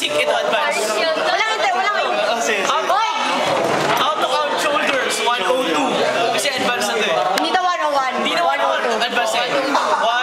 basic, ito advanced. Walang ito, walang ito. How to count shoulders, 102. Kasi advanced na ito eh. Hindi na 101. Hindi na 101. Advanced eh.